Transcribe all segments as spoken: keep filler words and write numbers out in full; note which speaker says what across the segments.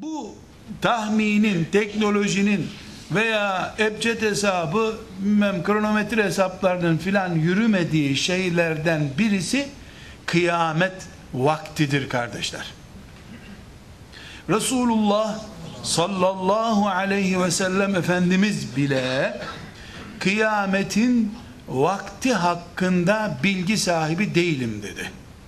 Speaker 1: Bu tahminin, teknolojinin veya ebced hesabı, bilmem, kronometre hesaplarının filan yürümediği şeylerden birisi kıyamet vaktidir kardeşler. Resulullah sallallahu aleyhi ve sellem Efendimiz bile kıyametin vakti hakkında bilgi sahibi değilim dedi.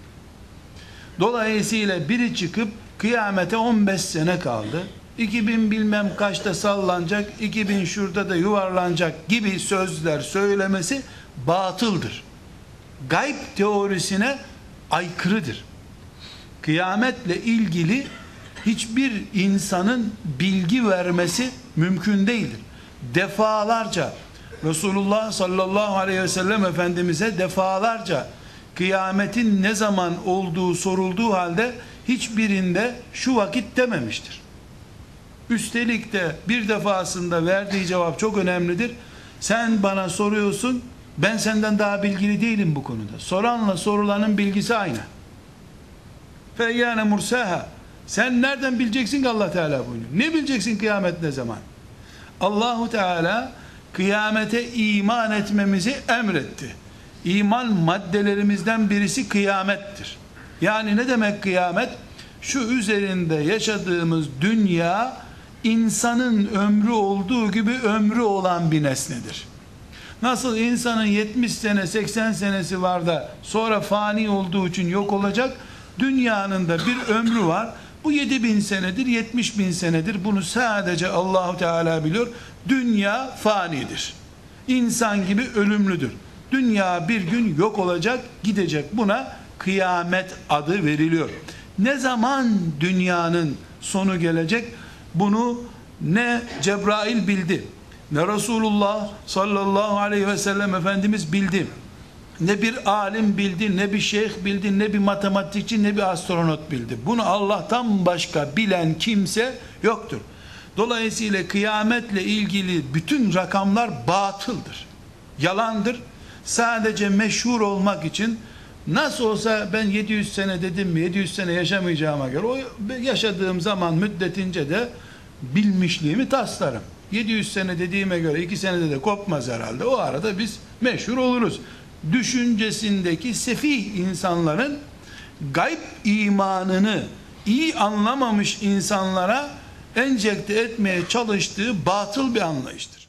Speaker 1: Dolayısıyla biri çıkıp kıyamete on beş sene kaldı, iki bin bilmem kaçta sallanacak, iki bin şurada da yuvarlanacak gibi sözler söylemesi batıldır. Gayb teorisine aykırıdır. Kıyametle ilgili hiçbir insanın bilgi vermesi mümkün değildir. Defalarca Resulullah sallallahu aleyhi ve sellem Efendimiz'e defalarca kıyametin ne zaman olduğu sorulduğu halde hiçbirinde şu vakit dememiştir. Üstelik de bir defasında verdiği cevap çok önemlidir. Sen bana soruyorsun, ben senden daha bilgili değilim bu konuda. Soranla sorulanın bilgisi aynı. Feyyâne mursaha. Sen nereden bileceksin ki Allah Teala buyuruyor? Ne bileceksin kıyamet ne zaman? Allahu Teala kıyamete iman etmemizi emretti. İman maddelerimizden birisi kıyamettir. Yani ne demek kıyamet? Şu üzerinde yaşadığımız dünya insanın ömrü olduğu gibi ömrü olan bir nesnedir. Nasıl insanın yetmiş sene seksen senesi var da sonra fani olduğu için yok olacak, dünyanın da bir ömrü var. Bu yedi bin senedir, yetmiş bin senedir. Bunu sadece Allahu Teala biliyor. Dünya fanidir. İnsan gibi ölümlüdür. Dünya bir gün yok olacak, gidecek. Buna kıyamet adı veriliyor. Ne zaman dünyanın sonu gelecek? Bunu ne Cebrail bildi, ne Resulullah sallallahu aleyhi ve sellem Efendimiz bildi, ne bir alim bildi, ne bir şeyh bildi, ne bir matematikçi, ne bir astronot bildi. Bunu Allah'tan başka bilen kimse yoktur. Dolayısıyla kıyametle ilgili bütün rakamlar batıldır, yalandır. Sadece meşhur olmak için, nasıl olsa ben yedi yüz sene dedim mi, yedi yüz sene yaşamayacağıma göre o yaşadığım zaman müddetince de bilmişliğimi taslarım. yedi yüz sene dediğime göre iki senede de kopmaz herhalde. O arada biz meşhur oluruz düşüncesindeki sefih insanların gayb imanını iyi anlamamış insanlara enjekte etmeye çalıştığı batıl bir anlayıştır.